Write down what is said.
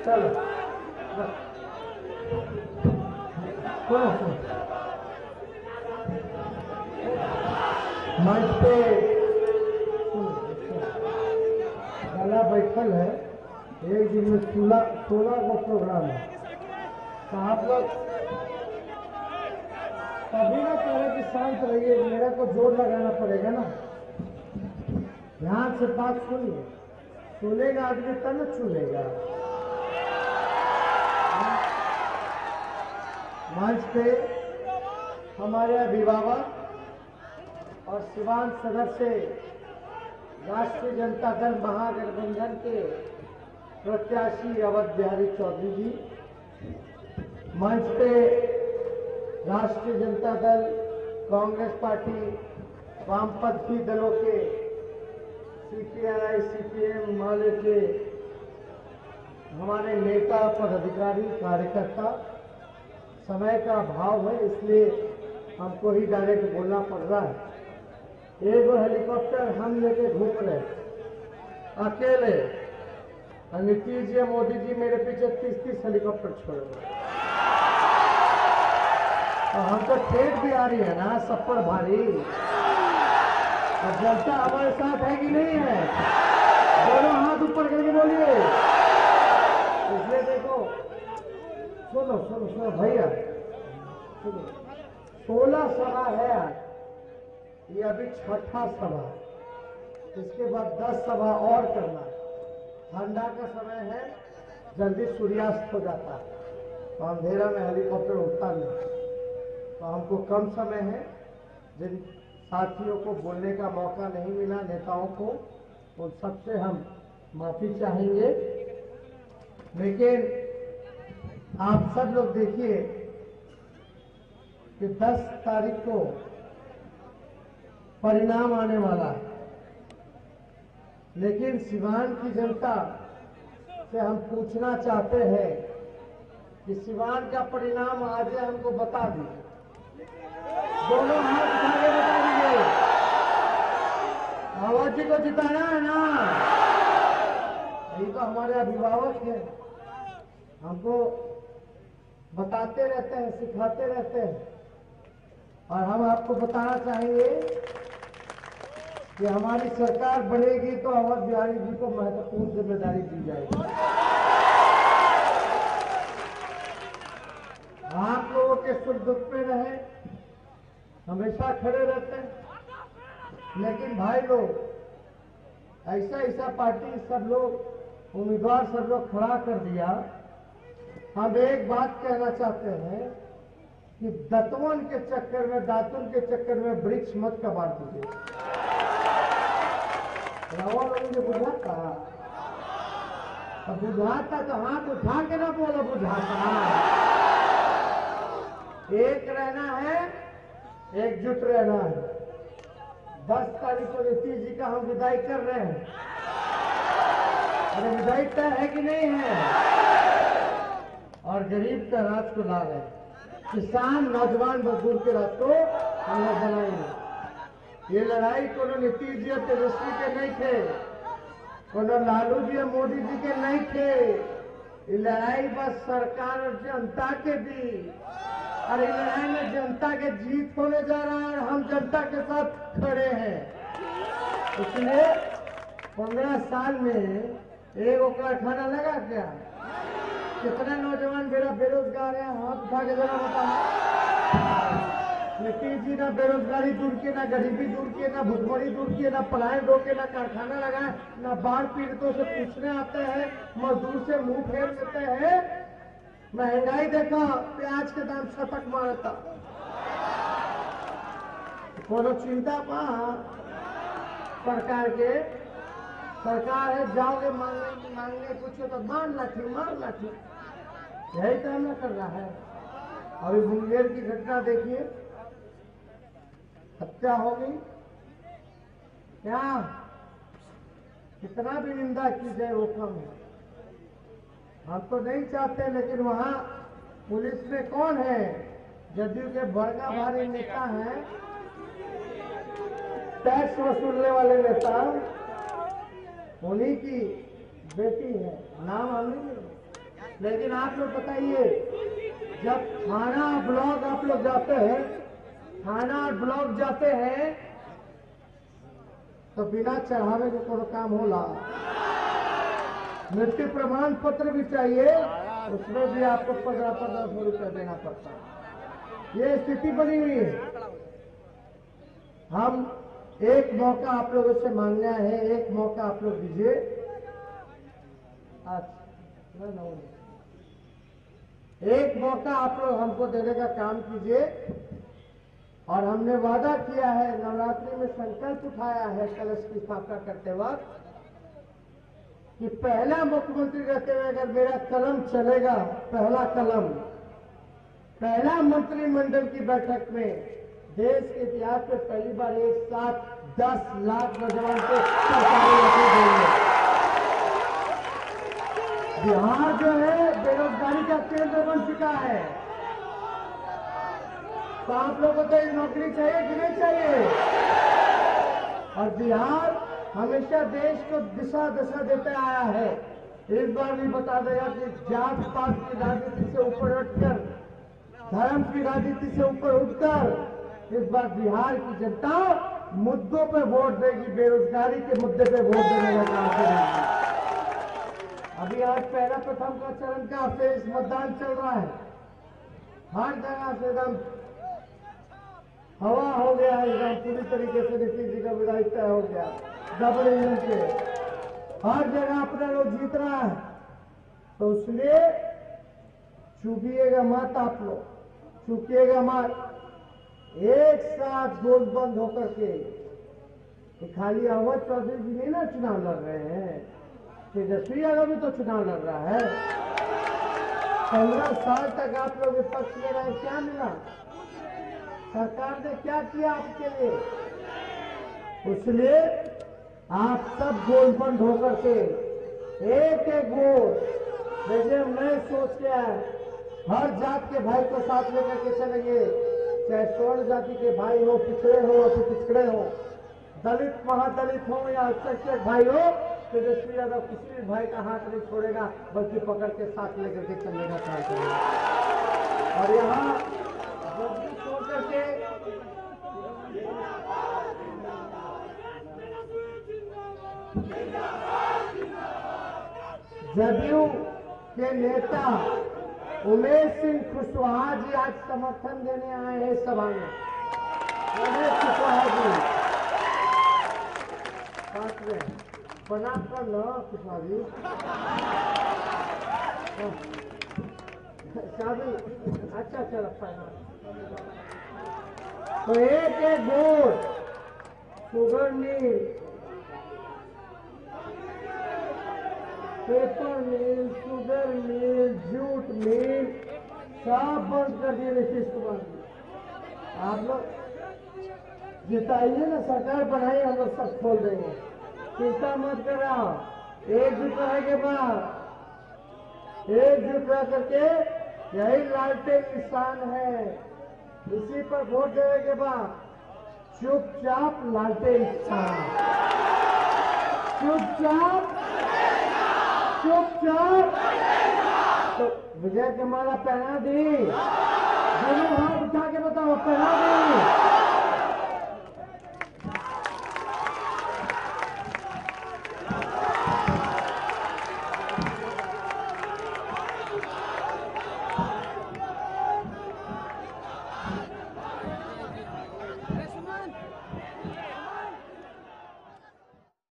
चलो मंच पे गला बैठल है। एक दिन में 16 को प्रोग्राम है, तो आप लोग कभी ना कहे कि शांत रहिए, मेरा को जोर लगाना पड़ेगा ना। ध्यान से बात सुनिए, सुनेगा आदमी तब न सुनेगा। मंच पे हमारे अभिभावक और सिवान सदर से राष्ट्रीय जनता दल महागठबंधन के प्रत्याशी अवध बिहारी चौधरी जी, मंच पे राष्ट्रीय जनता दल, कांग्रेस पार्टी, वामपंथी दलों के सीपीआई, सीपीएम माले के हमारे नेता, पदाधिकारी, कार्यकर्ता। समय का अभाव है इसलिए हमको ही डायरेक्ट बोलना पड़ रहा है। एक हेलीकॉप्टर हम लेके घूम रहे अकेले, नीतीश जी, मोदी जी मेरे पीछे 30-30 हेलीकॉप्टर छोड़ रहे। और हमको ठेठ भी आ रही है ना, सब पर भारी। और जनता हमारे साथ है कि नहीं है? दोनों हाथ ऊपर करके बोलिए। इसलिए देखो, सुनो सुनो सुनो भैया, सुनो, 16 सभा है आज, ये अभी छठा सभा, इसके बाद 10 सभा और करना। ठंडा का समय है, जल्दी सूर्यास्त हो जाता है, तो अंधेरा में हेलीकॉप्टर उड़ता नहीं, तो हमको कम समय है। जिन साथियों को बोलने का मौका नहीं मिला, नेताओं को, उन सबसे हम माफी चाहेंगे। लेकिन आप सब लोग देखिए कि 10 तारीख को परिणाम आने वाला है, लेकिन सिवान की जनता से हम पूछना चाहते हैं कि सिवान का परिणाम आज हमको बता दीजिए। दोनों हाथ उठा के बता दीजिए। अवध जी को जिताना है ना? यही तो हमारे अभिभावक हैं, हमको बताते रहते हैं, सिखाते रहते हैं। और हम आपको बताना चाहेंगे कि हमारी सरकार बढ़ेगी तो अवध बिहारी जी को महत्वपूर्ण जिम्मेदारी दी जाएगी। आप लोगों के सुख दुख में रहे, हमेशा खड़े रहते हैं। लेकिन भाई लोग, ऐसा पार्टी सब लोग उम्मीदवार सब लोग खड़ा कर दिया। हम एक बात कहना चाहते हैं कि दतवन के चक्कर में, दातुन के चक्कर में वृक्ष मत कबाड़ दीजिए। रावण मुझे बुझाता, अब बुझाता तो हाथ उठा के ना बोलो बुझाता। एक रहना है, एकजुट रहना है। 10 तारीख को नीतीश जी का हम विदाई कर रहे हैं। अरे विदाई तय है कि नहीं है? और गरीब का राज को ला रहे हैं, किसान, नौजवान, मजदूर के राज को हम लोग बनाएंगे। ये लड़ाई कोनो नीतीश जी और तेजस्वी के नहीं थे, कोनो लालू जी और मोदी जी के नहीं थे। ये लड़ाई बस सरकार और जनता के बीच, और इस लड़ाई में जनता के जीत होने जा रहा है और हम जनता के साथ खड़े हैं। इसलिए 15 साल में एक कारखाना लगा क्या? कितने नौजवान बेरोजगार हैं? हाथ उठा के जरा बताओ। नीतीश जी ना बेरोजगारी दूर किए, ना गरीबी दूर किए, ना भुखमरी दूर किए, ना पलायन रोके, ना कारखाना लगाए, ना बाढ़ पीड़ितों से पूछने आते हैं, मजदूर से मुंह फेर लेते हैं। महंगाई देखा, प्याज के दाम छटक मारता। कोनो चिंता पा सरकार के? सरकार है, जाओगे मांगने कुछ तो मार लाठी। यही तो हमने कर रहा है। अभी मुंगेर की घटना देखिए, हत्या हो गई। क्या कितना भी निंदा की जाए वो कम है। हम तो नहीं चाहते, लेकिन वहां पुलिस में कौन है? जदयू के बड़का भारी नेता हैं, टैक्स वसूलने वाले नेता, उन्हीं की बेटी है। नाम हम नहीं, लेकिन आप लोग बताइए, जब थाना ब्लॉक आप लोग जाते हैं, थाना और ब्लॉक जाते हैं, तो बिना चढ़ावे के कोनो काम होला? मृत्यु प्रमाण पत्र भी चाहिए, उसमें भी आपको 1500 रुपया देना पड़ता है। ये स्थिति बनी हुई है। हम एक मौका आप लोगों से मांगना है, एक मौका आप लोग दीजिए। एक मौका आप लोग हमको देने का काम कीजिए। और हमने वादा किया है, नवरात्रि में संकल्प उठाया है कलश की स्थापना करते वक्त, कि पहला मुख्यमंत्री रहते हुए अगर मेरा कलम चलेगा, पहला कलम, पहला मंत्रिमंडल की बैठक में देश के इतिहास में पहली बार एक साथ 10 लाख नौजवान को सरकारी नौकरी देंगे। बिहार जो है बेरोजगारी का केंद्र बन चुका है, तो आप लोगों को तो एक नौकरी चाहिए कि नहीं चाहिए? और बिहार हमेशा देश को दिशा दशा देते आया है। इस बार भी बता देगा कि जात पात की राजनीति से ऊपर उठकर, धर्म की राजनीति से ऊपर उठकर इस बार बिहार की जनता मुद्दों पे वोट देगी, बेरोजगारी के मुद्दे पे वोट देने का काम करेगी। अभी आज पहला प्रथम का चरण का फेज मतदान चल रहा है। हर जगह से एकदम हवा हो गया है, एकदम पूरी तरीके से नीतीश जी का विदाई तय हो गया। डबल इंजन से हर जगह अपना लोग जीत रहा है, तो इसलिए चूकिएगा मत, आप लोग चूकिएगा मत। एक साथ गोल बंद होकर के खाली अवध चौधरी जी नहीं ना चुनाव लड़ रहे हैं, तेजस्वी यादव भी तो चुनाव लड़ रहा है। 15 साल तक आप लोग विपक्ष में रहे, क्या मिला? सरकार ने क्या किया आपके लिए? इसलिए आप सब गोलबंद होकर के एक एक वोट देखिए, मैं सोच के हर जात के भाई को साथ लेकर के चलेंगे, चाहे स्वर्ण जाति के भाई हो, पिछड़े हो, पिछड़े हो, दलित महादलित हो या अल्पसंख्यक भाई हो, तेजस्वी यादव किसी भी भाई का हाथ नहीं छोड़ेगा, बल्कि पकड़ के साथ लेकर के चलने का काम करेगा। और यहाँ छोड़कर के जदयू के नेता उमेश सिंह कुशवाहा जी आज समर्थन देने आए हैं सभा में। उमेश कुशवाहा जी साथ में बना कर लो, कुशवाहा जी शादी अच्छा लगता है। तो एक एक vote sugar mill, paper mill, sugar mill, jute mill सब बंद कर दिए नीतीश कुमार जी। आप लोग जिताइए ना, सरकार बनाइए, हम लोग सब खोल देंगे, चिंता मत कराओ। एकजुट रहे के बाद एकजुट रह करके यही लालटेन निशान है, इसी पर वोट देने के बाद चुपचाप लालटेन निशान, चुपचाप तो विजय की माला पहना दी, दोनों हाथ उठा के बताओ, पहना दी।